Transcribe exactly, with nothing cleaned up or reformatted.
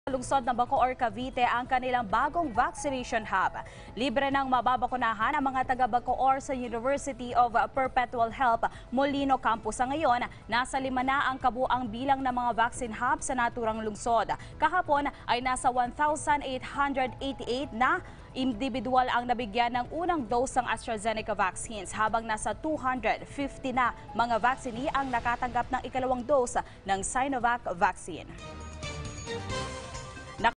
Lungsod ng Bacoor, Cavite ang kanilang bagong vaccination hub. Libre nang mababakunahan ang mga taga Bacoor sa University of Perpetual Help Molino Campus. Sa ngayon, nasa lima na ang kabuang bilang ng mga vaccine hub sa naturang lungsod. Kahapon ay nasa one thousand eight hundred eighty-eight na individual ang nabigyan ng unang dose ng AstraZeneca vaccines, habang nasa two hundred fifty na mga vaccinee ang nakatanggap ng ikalawang dose ng Sinovac vaccine.